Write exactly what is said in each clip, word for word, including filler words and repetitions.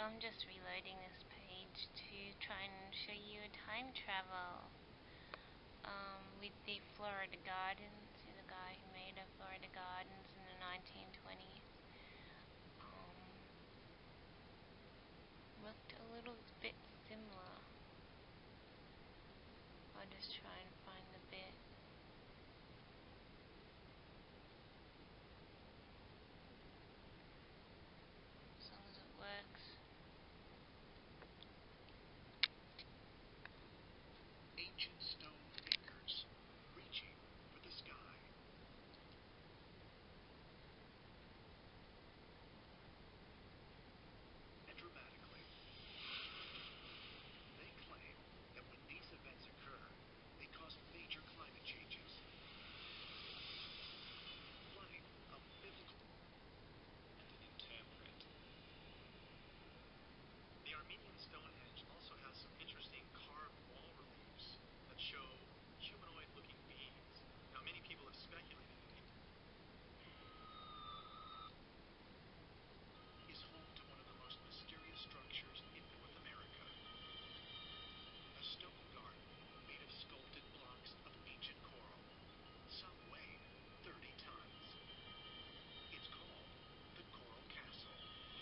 I'm just reloading this page to try and show you a time travel um, with the Florida Gardens. He's a guy who made a Florida Gardens in the nineteen twenties. Um, looked a little bit similar. I'll just try and find the bit. As long as it works. Ancient stone acres, reaching for the sky. And dramatically, they claim that when these events occur, they cause major climate changes. Flooding of biblical and the New Tamprint. The Armenian Stonehenge also has some interesting carved wall reliefs that show humanoid-looking beings. Now, many people have speculated that it is home to one of the most mysterious structures in North America. A stone garden made of sculpted blocks of ancient coral. Some weigh thirty tons. It's called the Coral Castle.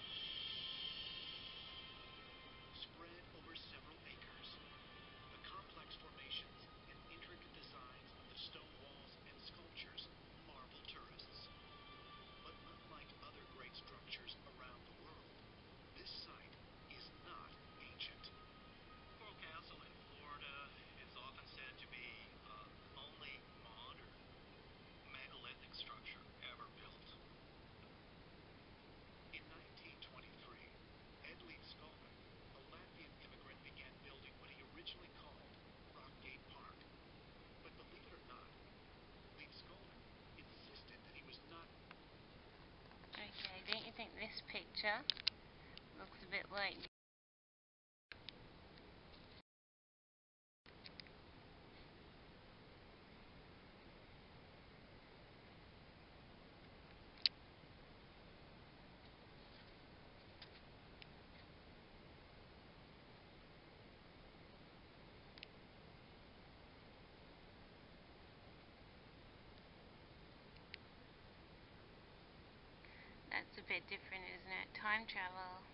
Spread over several acres, the complex formations and intricate designs of the stone walls and sculptures marvel tourists. But unlike other great structures around the world, this site is not ancient. Coral Castle in Florida is often said to be uh, the only modern megalithic structure ever built. In nineteen twenty-three, Ed Leeds-Skolman, a Latvian immigrant, began building what he originally called Rockgate Park. But believe it or not, Leeds-Skolman insisted that he was not. Okay, don't you think this picture looks a bit like that's a bit different, isn't it? Time travel.